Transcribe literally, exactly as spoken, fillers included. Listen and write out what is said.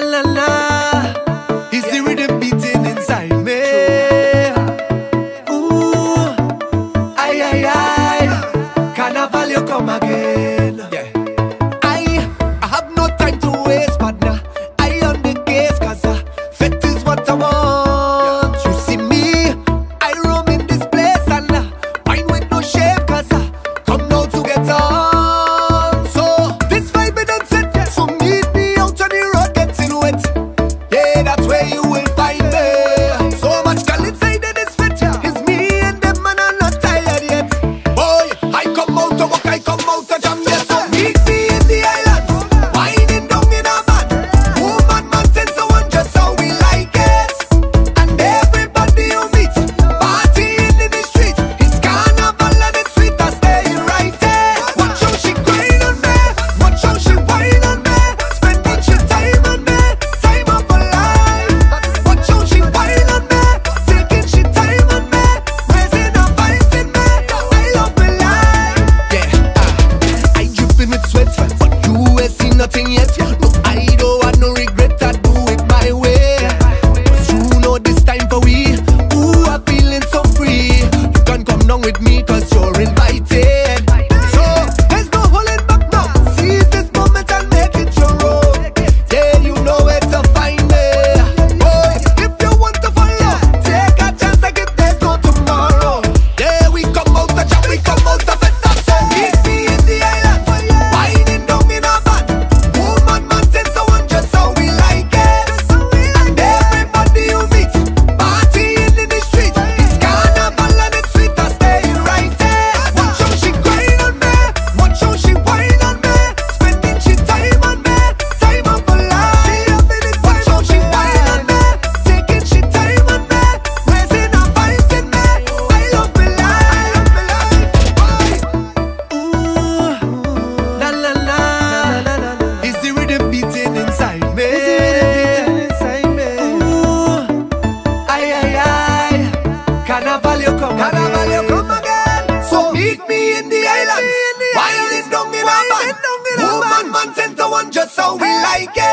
la la, it's the rhythm beating inside me. Ooh, ay ay ay, Carnival you come again. Yeah. I, I have no time to waste, partner. I on the case, cause uh, fit is what I want. Yeah. You see me, I roam in this place and uh, wine with no shame, cause uh, come now to get on. So this vibe it don't set, yeah. So meet me out on the road getting wet. Yeah, that's where you will find me. So much girl inside in this fit, yeah. It's me and them man are not tired yet. Boy, I come out to walk, I come out to jam, yeah. So meet me in the island, winding down in a van. Woman, man, ten to one, just how we like it. And everybody you meet, partying in the street. It's carnival and it's sweet, I stay right there. Watch how she grind on me, watch how she whine on me, spending she time on me, time of her life. Watch how she whine on me, taking she time on me, raising her vibes in me. I love my life. Yeah, uh, I dripping with sweat, but you ain't seen nothing yet. No, I don't have no regret, I do it my way. Cause you know this time for we, ooh, I'm feeling so free. You can come down with me cause you're invited. So, there's no holding back now. Seize this moment and make it your own. Yeah, you know where to find me. Boy, if you want to follow, take a chance like if there's no tomorrow. Yeah, we come out to jam, we come out to fit up. So meet me in the island, winding down in a van. Woman, man, ten to one, just how we like it. And everybody you meet, partying in the street. It's carnival and it's sweet, I stay right there. Watch how she grind on me, watch how she whine on me, spending she time on me, time of her life. Watch how she whine on me, taking she time on me, raising her vibes in me. I love my life. Ooh, la la la, it's the rhythm beating inside me. Ooh, ay ay ay, Carnival you come Carnival you come again. So meet me in the island, winding down in a van. Woman, man, ten to one, just how we like it.